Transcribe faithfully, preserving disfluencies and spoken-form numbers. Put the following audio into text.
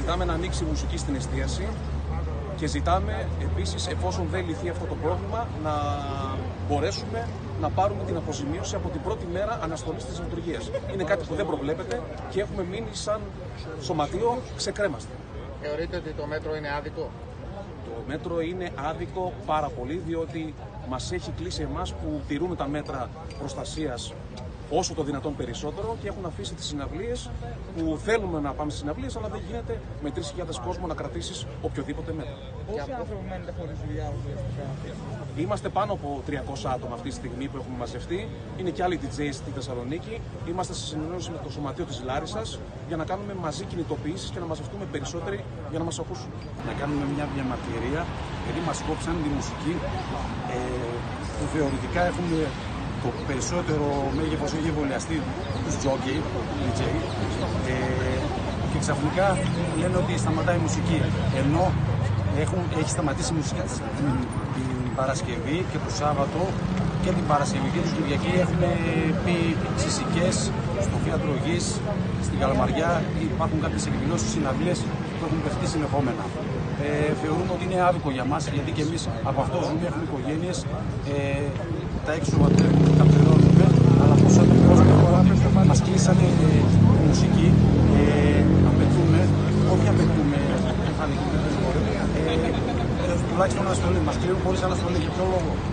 Ζητάμε να ανοίξει η μουσική στην εστίαση και ζητάμε επίσης, εφόσον δεν λυθεί αυτό το πρόβλημα, να μπορέσουμε να πάρουμε την αποζημίωση από την πρώτη μέρα αναστολής της λειτουργίας. Είναι κάτι που δεν προβλέπεται και έχουμε μείνει σαν σωματείο ξεκρέμαστε. Θεωρείτε ότι το μέτρο είναι άδικο? Το μέτρο είναι άδικο πάρα πολύ, διότι μας έχει κλείσει εμάς που τηρούμε τα μέτρα προστασίας όσο το δυνατόν περισσότερο και έχουν αφήσει τις συναυλίες που θέλουμε να πάμε στις συναυλίες, αλλά δεν γίνεται με τρεις χιλιάδες κόσμο να κρατήσεις οποιοδήποτε μέτρο. Πόσοι άνθρωποι μένετε χωρίς δουλειά ουσιαστικά? Είμαστε πάνω από τριακόσια άτομα αυτή τη στιγμή που έχουμε μαζευτεί. Είναι και άλλοι ντι τζέι στη Θεσσαλονίκη. Είμαστε σε συνεννόηση με το Σωματείο της Λάρισσας για να κάνουμε μαζί κινητοποιήσεις και να μαζευτούμε περισσότεροι για να μας ακούσουν. Να κάνουμε μια διαμαρτυρία, γιατί μας κόψαν τη μουσική ε, που θεωρητικά έχουμε το περισσότερο μέγεθος έχει εμβολιαστεί τους τζόκι, ντι τζέι, ε, και ξαφνικά λένε ότι σταματάει η μουσική, ενώ έχουν, έχει σταματήσει η μουσική την, την Παρασκευή και το Σάββατο και την Παρασκευή και την Κυριακή. Έχουμε πει στις Σικές, στο Θέατρο Γης, στην Καλαμαριά, υπάρχουν κάποιες εκδηλώσεις, συναυλίες που έχουν παιχτεί συνεχόμενα. Ε, θεωρούμε ότι είναι άδικο για μας, γιατί και εμείς από αυτό ζούμε, έχουμε οικογένειες, ε, τα έξοδα τρέχουν, τα πληρώνουμε, αλλά πώς ακριβώς μας κλείσανε ε, τη μουσική, ε, απαιτούμε, όχι απαιτούμε, ε, τουλάχιστον αναστολή, μας κλείνουν χωρίς αναστολή, για ποιο λόγο?